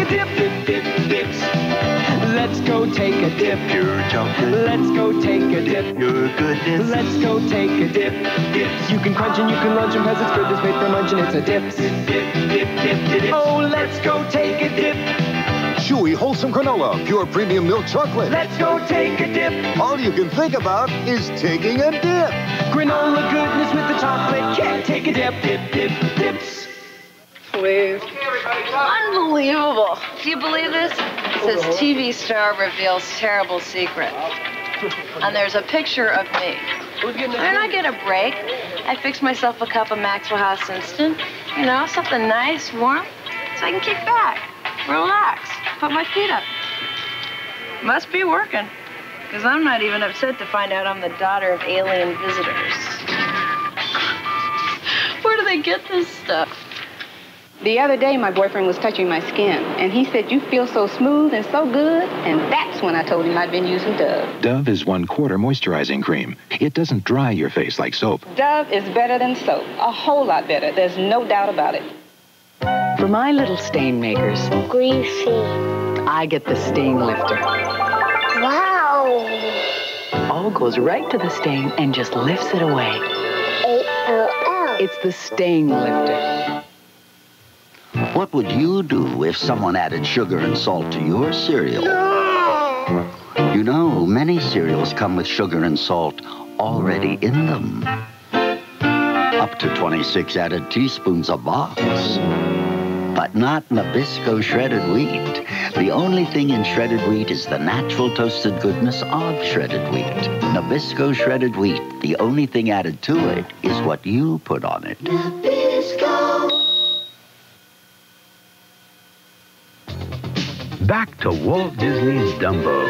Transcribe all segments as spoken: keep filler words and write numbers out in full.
dip, dip, dip, dips. Let's go take a dip. Pure chocolate. Let's go take a dip. Your goodness. Let's go take a dip. Dips. You can crunch and you can lunch and cause it's good. This made for munching. It's a dip. Dip, dip, dip, dip, dip. Oh, let's go take a dip. Chewy, wholesome granola, pure premium milk chocolate. Let's go take a dip. All you can think about is taking a dip. Granola goodness with the chocolate. Can't take a dip. Dip, dip, dips. Please. Unbelievable. Do you believe this? It says T V star reveals terrible secret. And there's a picture of me. Then I get a break. I fix myself a cup of Maxwell House Instant. You know, something nice, warm, so I can kick back, relax, put my feet up. Must be working, because I'm not even upset to find out I'm the daughter of alien visitors. Where do they get this stuff? The other day, my boyfriend was touching my skin, and he said, you feel so smooth and so good, and that's when I told him I'd been using Dove. Dove is one-quarter moisturizing cream. It doesn't dry your face like soap. Dove is better than soap, a whole lot better. There's no doubt about it. For my little stain makers, Greasy. I get the stain lifter. Wow. All goes right to the stain and just lifts it away. A L L. It's the stain lifter. What would you do if someone added sugar and salt to your cereal? No. You know, many cereals come with sugar and salt already in them. Up to twenty-six added teaspoons a box. But not Nabisco Shredded Wheat. The only thing in shredded wheat is the natural toasted goodness of shredded wheat. Nabisco Shredded Wheat. The only thing added to it is what you put on it. Nabisco. Back to Walt Disney's Dumbo.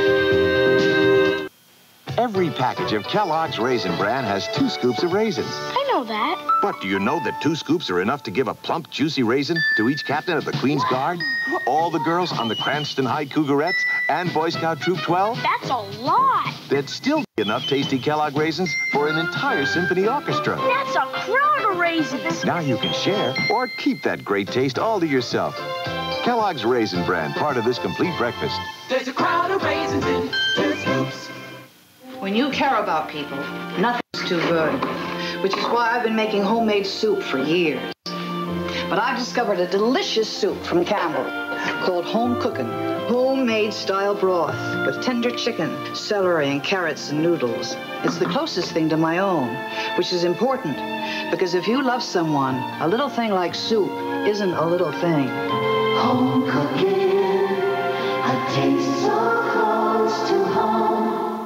Every package of Kellogg's Raisin Bran has two scoops of raisins. I know that. But do you know that two scoops are enough to give a plump, juicy raisin to each captain of the Queen's Guard, all the girls on the Cranston High Cougarettes, and Boy Scout Troop twelve? That's a lot. There'd still be enough tasty Kellogg raisins for an entire symphony orchestra. That's a crowd of raisins. Now you can share or keep that great taste all to yourself. Kellogg's Raisin Bran, part of this complete breakfast. There's a crowd of raisins in two scoops. When you care about people, nothing's too good, which is why I've been making homemade soup for years. But I've discovered a delicious soup from Campbell called Home Cookin', homemade style broth with tender chicken, celery, and carrots and noodles. It's the closest thing to my own, which is important, because if you love someone, a little thing like soup isn't a little thing. Home cooking, a taste so close to home.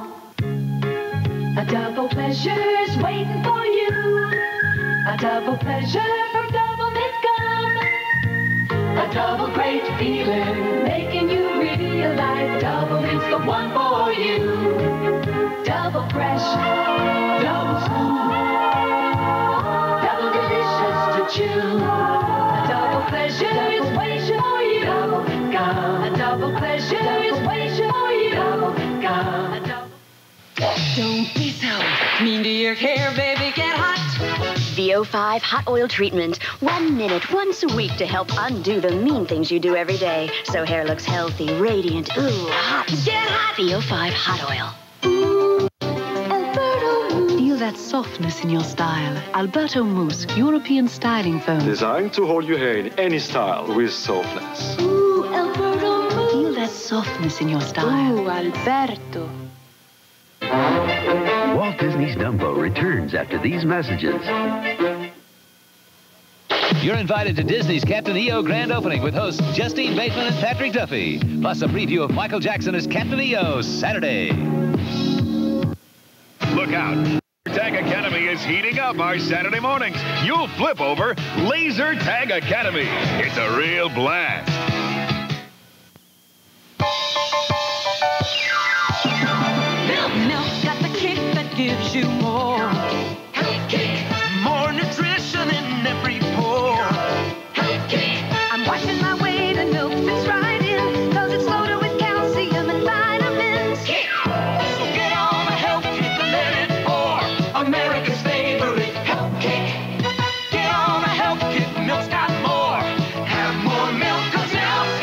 A double pleasure's waiting for you. A double pleasure from Double Mint Gum. A double great feeling, making you realize Double Mint's the one for you. Double fresh, double smooth, double delicious to chew. A double pleasure is waiting for you. Double Mint Gum. A double pleasure is waiting for you. Double Mint Gum. A double. Don't be so mean to your hair, baby. Get hot. V O five Hot Oil Treatment. One minute, once a week to help undo the mean things you do every day. So hair looks healthy, radiant, ooh, hot. Get hot. V O five Hot Oil. Ooh, Alberto Mousse. Feel that softness in your style. Alberto Mousse, European styling foam. Designed to hold your hair in any style with softness. Ooh, Alberto Mousse. Feel that softness in your style. Ooh, Alberto. Walt Disney's Dumbo returns after these messages. You're invited to Disney's Captain E O grand opening with hosts Justine, Bateman, and Patrick Duffy. Plus a preview of Michael Jackson as Captain E O Saturday. Look out. Lasertag Academy is heating up our Saturday mornings. You'll flip over Lasertag Academy. It's a real blast. Gives you more health kick, more nutrition in every pore. Health kick. I'm watching my weight and milk fits right in, cause it's loaded with calcium and vitamins. Kick. So get on the health kick and let it pour. America's favorite health kick. Get on the health kick, milk's got more. Have more milk, cause milk's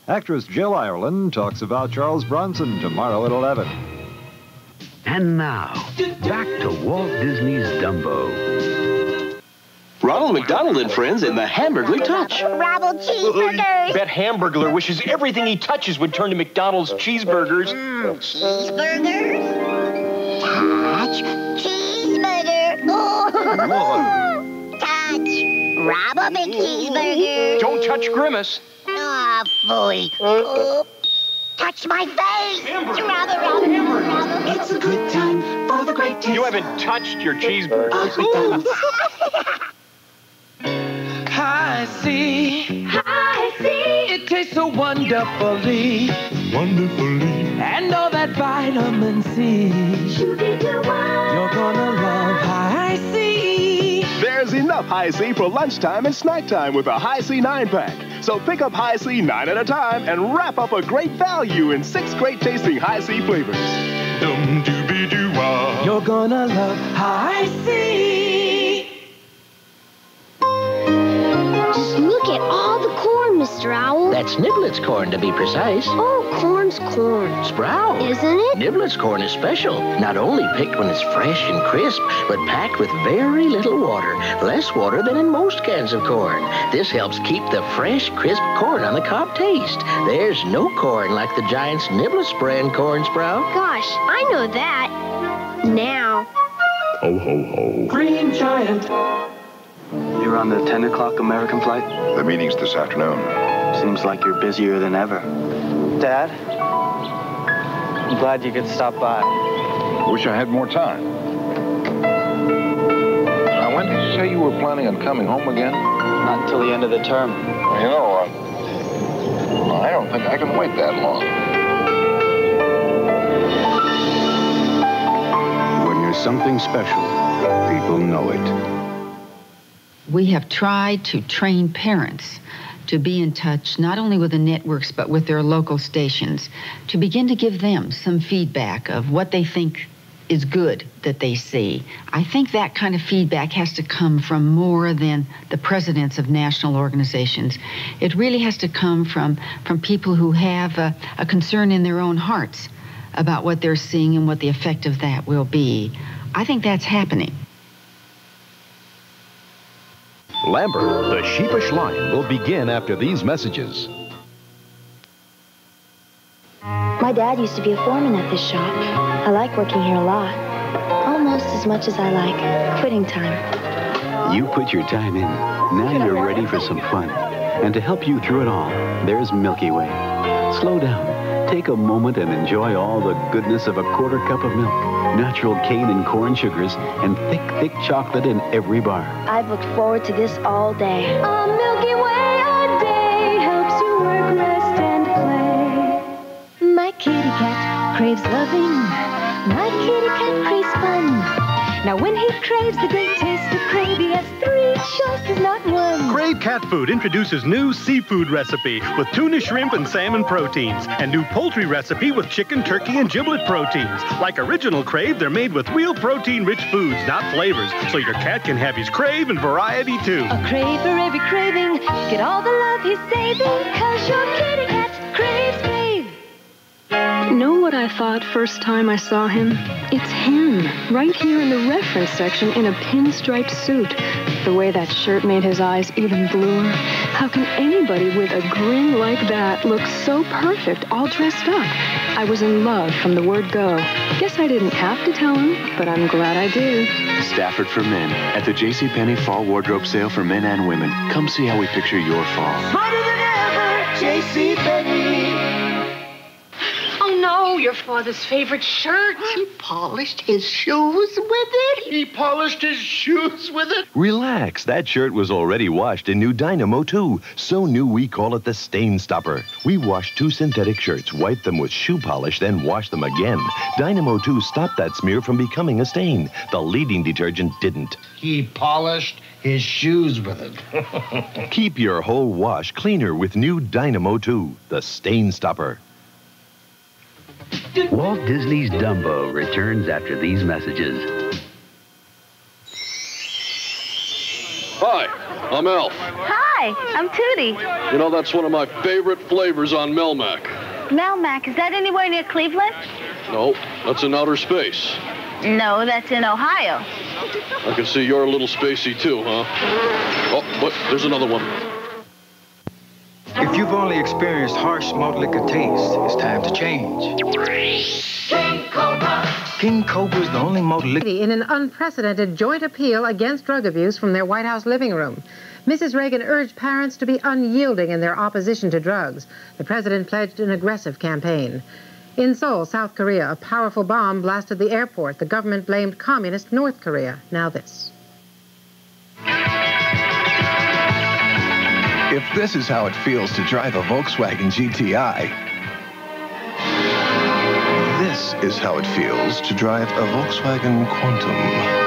Actress Jill Ireland talks about Charles Bronson tomorrow at eleven. And now, back to Walt Disney's Dumbo. Ronald McDonald and friends in the Hamburglar Touch. Bravo cheeseburgers. Bet Hamburglar wishes everything he touches would turn to McDonald's cheeseburgers. Mm, cheeseburgers? Touch. Cheeseburger. Oh. Touch. Rob a big cheeseburger. Don't touch Grimace. Ah, phooey. Oh. Touch my face. Hamburger. Rob a, rob a, rob a. It's a good time for the great taste. You haven't touched your cheeseburger. Hi, see. Hi, see. It tastes so wonderfully. Wonderfully. And all that vitamin C. Shoo-dee-doo-wah. You're gonna love Hi, see. There's enough Hi C for lunchtime and snack time with a Hi C nine pack. So pick up Hi C nine at a time and wrap up a great value in six great tasting Hi C flavors. Dum dooby doo wah. You're gonna love Hi, see. Just look at all the corn, Mister Owl. That's Niblets corn, to be precise. Oh, corn's corn. Sprout. Isn't it? Niblets corn is special. Not only picked when it's fresh and crisp, but packed with very little water. Less water than in most cans of corn. This helps keep the fresh, crisp corn on the cob taste. There's no corn like the Giant's Niblets brand corn, Sprout. Gosh, I know that. Now. Ho, ho, ho. Green Giant. You're on the ten o'clock American flight? The meeting's this afternoon. Seems like you're busier than ever. Dad, I'm glad you could stop by. Wish I had more time. Now, when did you say you were planning on coming home again? Not until the end of the term. You know, uh, I don't think I can wait that long. When you're something special, people know it. We have tried to train parents to be in touch not only with the networks but with their local stations, to begin to give them some feedback of what they think is good that they see. I think that kind of feedback has to come from more than the presidents of national organizations. It really has to come from, from people who have a, a concern in their own hearts about what they're seeing and what the effect of that will be. I think that's happening. Lambert, the sheepish lion, will begin after these messages. My dad used to be a foreman at this shop. I like working here a lot. Almost as much as I like quitting time. You put your time in. Now you're ready for some fun. And to help you through it all, there's Milky Way. Slow down. Take a moment and enjoy all the goodness of a quarter cup of milk, natural cane and corn sugars, and thick, thick chocolate in every bar. I've looked forward to this all day. A Milky Way a day helps you work, rest, and play. My kitty cat craves loving. My kitty cat craves fun. Now when he craves the great taste of Crave, he has three choices, not one. Crave Cat Food introduces new seafood recipe with tuna, shrimp, and salmon proteins, and new poultry recipe with chicken, turkey, and giblet proteins. Like original Crave, they're made with real protein-rich foods, not flavors, so your cat can have his crave and variety too. A crave for every craving. Get all the love he's saving, cause your kitty cat craves Crave. Know what I thought first time I saw him? It's him, right here in the reference section in a pinstriped suit. The way that shirt made his eyes even bluer. How can anybody with a grin like that look so perfect, all dressed up? I was in love from the word go. Guess I didn't have to tell him, but I'm glad I did. Stafford for Men at the JCPenney Fall Wardrobe Sale for men and women. Come see how we picture your fall. Smarter than ever, JCPenney. Oh, no, your father's favorite shirt. He polished his shoes with it. He polished his shoes with it. Relax. That shirt was already washed in new Dynamo two. So new we call it the Stain Stopper. We wash two synthetic shirts, wipe them with shoe polish, then wash them again. Dynamo two stopped that smear from becoming a stain. The leading detergent didn't. He polished his shoes with it. Keep your whole wash cleaner with new Dynamo two, the Stain Stopper. Walt Disney's Dumbo returns after these messages. Hi, I'm Elf. Hi, I'm Tootie. You know, that's one of my favorite flavors on Melmac. Melmac, is that anywhere near Cleveland? No, that's in outer space. No, that's in Ohio. I can see you're a little spacey, too, huh? Oh, but there's another one. If you've only experienced harsh malt liquor taste, it's time to change. King Cobra. King Cobra is the only malt liquor. In an unprecedented joint appeal against drug abuse from their White House living room, Missus Reagan urged parents to be unyielding in their opposition to drugs. The president pledged an aggressive campaign. In Seoul, South Korea, a powerful bomb blasted the airport. The government blamed communist North Korea. Now this. If this is how it feels to drive a Volkswagen G T I, this is how it feels to drive a Volkswagen Quantum.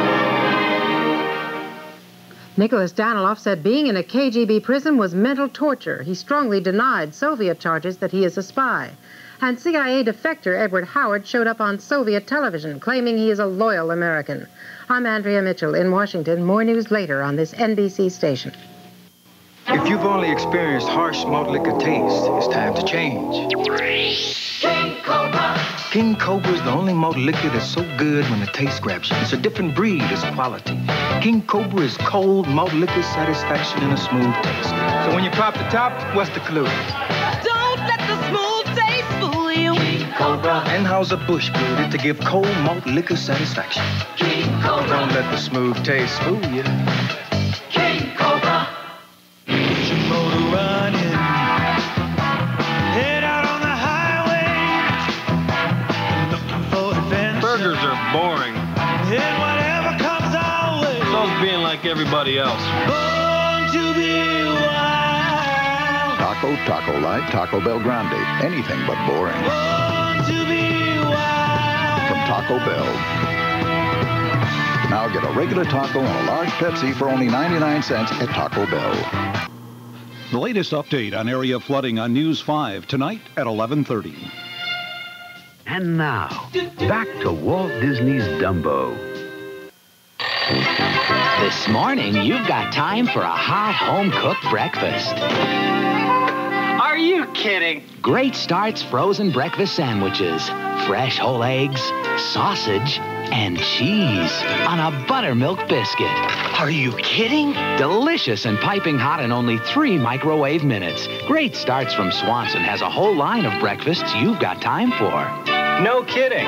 Nicholas Daniloff said being in a K G B prison was mental torture. He strongly denied Soviet charges that he is a spy. And C I A defector Edward Howard showed up on Soviet television, claiming he is a loyal American. I'm Andrea Mitchell in Washington. More news later on this N B C station. If you've only experienced harsh malt liquor taste, it's time to change. King Cobra. King Cobra is the only malt liquor that's so good when the taste grabs you. It's a different breed, it's quality. King Cobra is cold malt liquor satisfaction and a smooth taste. So when you pop the top, what's the clue? Don't let the smooth taste fool you. King Cobra. Anheuser-Busch brewed it to give cold malt liquor satisfaction. King Cobra. Don't let the smooth taste fool you. King Cobra. Burgers are boring. And whatever comes our way. So's being like everybody else. Born to be wild. Taco, Taco Light, Taco Bell Grande. Anything but boring. Born to be wild. From Taco Bell. Now get a regular taco and a large Pepsi for only ninety-nine cents at Taco Bell. The latest update on area flooding on News five tonight at eleven thirty. And now, back to Walt Disney's Dumbo. This morning, you've got time for a hot home-cooked breakfast. Are you kidding? Great Starts frozen breakfast sandwiches, fresh whole eggs, sausage, and cheese on a buttermilk biscuit. Are you kidding? Delicious and piping hot in only three microwave minutes. Great Starts from Swanson has a whole line of breakfasts you've got time for. No kidding.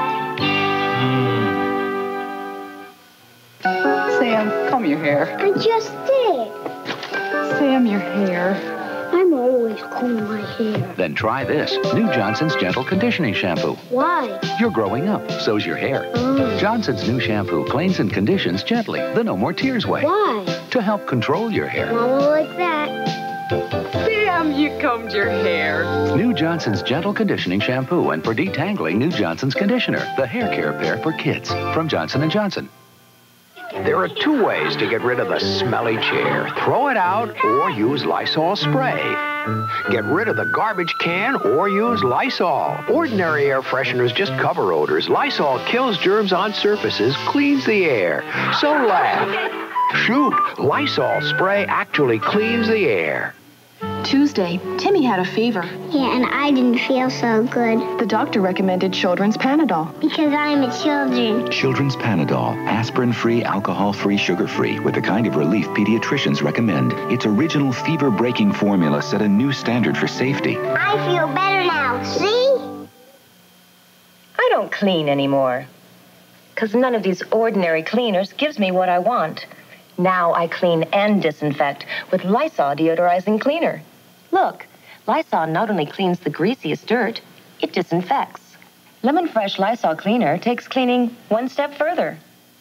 Sam, comb your hair. I just did. Sam, your hair. I'm always combing my hair. Then try this, new Johnson's Gentle Conditioning Shampoo. Why? You're growing up, so's your hair. Oh. Johnson's new shampoo cleans and conditions gently, the No More Tears way. Why? To help control your hair. Mama like that. Sam, you combed your hair. New Johnson's Gentle Conditioning Shampoo, and for detangling, new Johnson's Conditioner, the hair care pair for kids from Johnson and Johnson. There are two ways to get rid of the smelly chair. Throw it out or use Lysol spray. Get rid of the garbage can or use Lysol. Ordinary air fresheners just cover odors. Lysol kills germs on surfaces, cleans the air. So laugh. Shoot, Lysol spray actually cleans the air. Tuesday, Timmy had a fever. Yeah, and I didn't feel so good. The doctor recommended Children's Panadol. Because I'm a children. Children's Panadol, aspirin-free, alcohol-free, sugar-free, with the kind of relief pediatricians recommend. Its original fever-breaking formula set a new standard for safety. I feel better now, see? I don't clean anymore. Because none of these ordinary cleaners gives me what I want. Now I clean and disinfect with Lysol deodorizing cleaner. Look, Lysol not only cleans the greasiest dirt, it disinfects. Lemon Fresh Lysol cleaner takes cleaning one step further.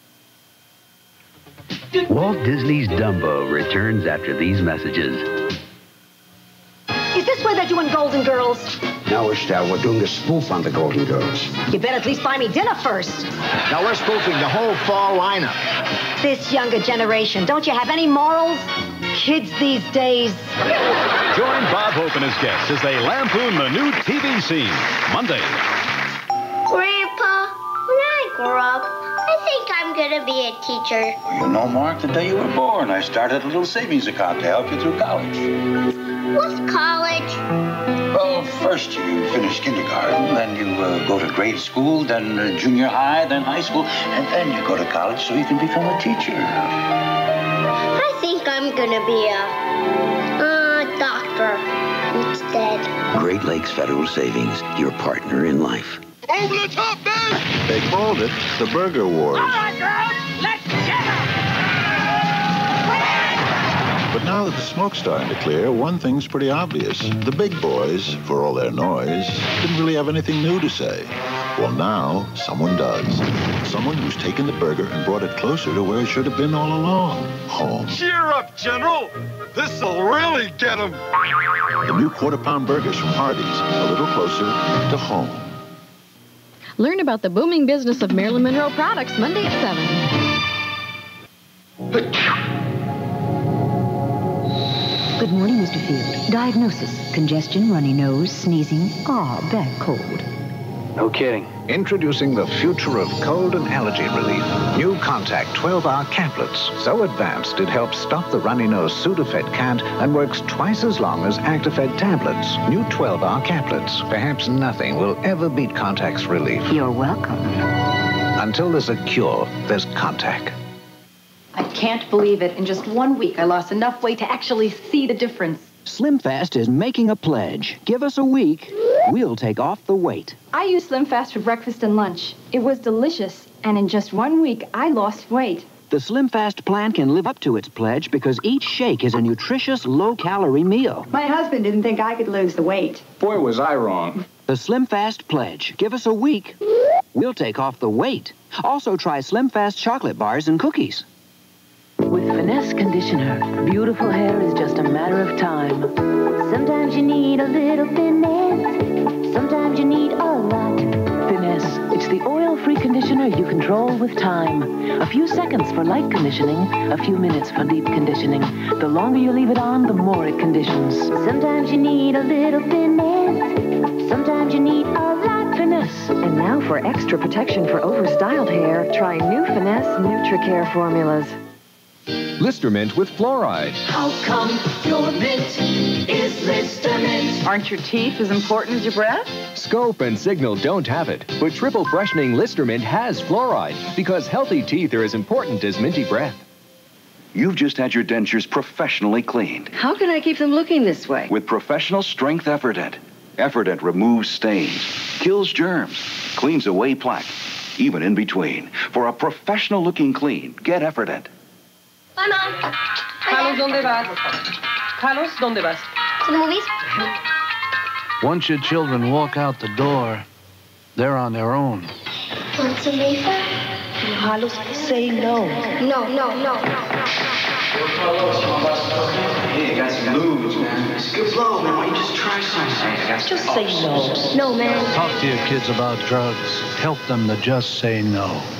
Walt Disney's Dumbo returns after these messages. Is this where they're doing Golden Girls? No, Estelle, we're doing a spoof on the Golden Girls. You better at least buy me dinner first. Now, we're spoofing the whole fall lineup. This younger generation, don't you have any morals? Kids these days. Join Bob Hope and his guests as they lampoon the new T V scene. Monday. Grandpa, when I grow up, I think I'm gonna be a teacher. You know, Mark, the day you were born, I started a little savings account to help you through college. What's college? Well, first you finish kindergarten, then you uh, go to grade school, then uh, junior high, then high school, and then you go to college so you can become a teacher. I think I'm gonna be a uh, doctor instead. Great Lakes Federal Savings, your partner in life. Over the top, man! They called it the Burger Wars. All right, girls, let's get her! But now that the smoke's starting to clear, one thing's pretty obvious. The big boys, for all their noise, didn't really have anything new to say. Well, now, someone does. Someone who's taken the burger and brought it closer to where it should have been all along. Home. Cheer up, General! This'll really get him! The new quarter-pound burgers from Hardee's, a little closer to home. Learn about the booming business of Marilyn Monroe products Monday at seven. Good morning, Mister Field. Diagnosis: congestion, runny nose, sneezing, ah, bad cold. No kidding. Introducing the future of cold and allergy relief. New Contact twelve-hour caplets. So advanced, it helps stop the runny nose Sudafed can't and works twice as long as Actifed tablets. New twelve-hour caplets. Perhaps nothing will ever beat Contact's relief. You're welcome. Until there's a cure, there's Contact. I can't believe it. In just one week, I lost enough weight to actually see the difference. SlimFast is making a pledge. Give us a week, we'll take off the weight. I used SlimFast for breakfast and lunch. It was delicious, and in just one week, I lost weight. The SlimFast plan can live up to its pledge because each shake is a nutritious, low-calorie meal. My husband didn't think I could lose the weight. Boy, was I wrong. The SlimFast pledge. Give us a week, we'll take off the weight. Also try SlimFast chocolate bars and cookies. With Finesse Conditioner, beautiful hair is just a matter of time. Sometimes you need a little finesse. Sometimes you need a lot. Finesse, it's the oil-free conditioner you control with time. A few seconds for light conditioning, a few minutes for deep conditioning. The longer you leave it on, the more it conditions. Sometimes you need a little finesse. Sometimes you need a lot. Finesse. And now for extra protection for overstyled hair, try new Finesse NutriCare formulas. Listermint with fluoride. How come your mint is Listermint? Aren't your teeth as important as your breath? Scope and Signal don't have it, but triple freshening Listermint has fluoride because healthy teeth are as important as minty breath. You've just had your dentures professionally cleaned. How can I keep them looking this way? With professional strength Effordent. Effordent removes stains, kills germs, cleans away plaque, even in between. For a professional looking clean, get Effordent. Bye, Mom. Carlos, ¿dónde vas? Carlos, ¿dónde vas? To the movies? Once your children walk out the door, they're on their own. Want some wafer? Carlos, say no. No, no, no, no. Hey, you got some moves, man. It's a good blow, man. Why don't you just try something? Just say no. No, man. Talk to your kids about drugs. Help them to just say no.